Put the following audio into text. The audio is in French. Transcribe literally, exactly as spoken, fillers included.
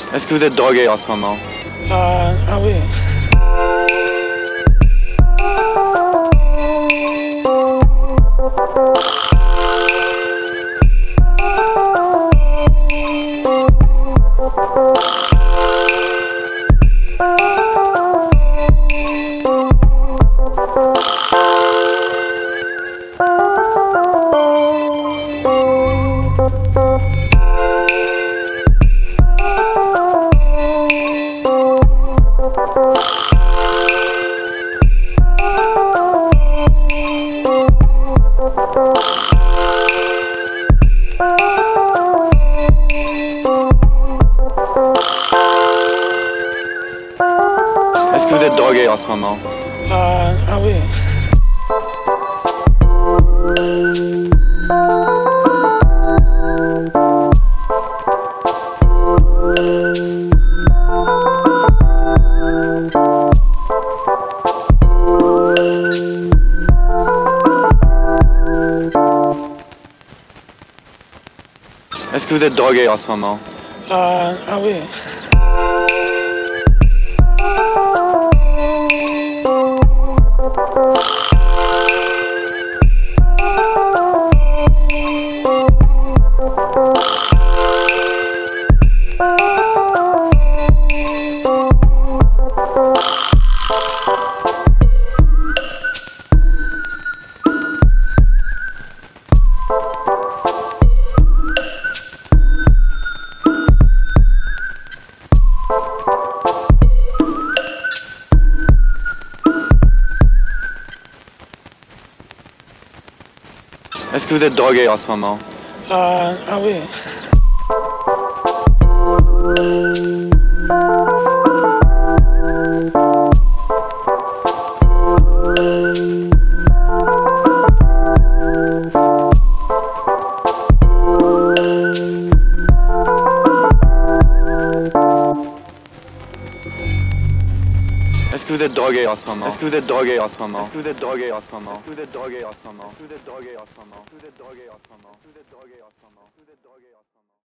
Est-ce que vous êtes drogué en ce moment? Ah, ah oui. Est-ce que vous êtes drogué en ce moment? Ah, ah oui. Est-ce que vous êtes drogué en ce moment? Ah, ah oui. Est-ce que vous êtes drogué en ce moment? Ah, ah oui. Est-ce que vous êtes drogué en ce moment? Est-ce que vous êtes drogué en ce moment? Est-ce que vous êtes drogué en ce moment? Est-ce que vous êtes drogué en ce moment? Est-ce que vous êtes drogué en ce moment? Est-ce que vous êtes drogué en ce moment? Est-ce que vous êtes drogué en ce moment? Est-ce que vous êtes drogué en ce moment?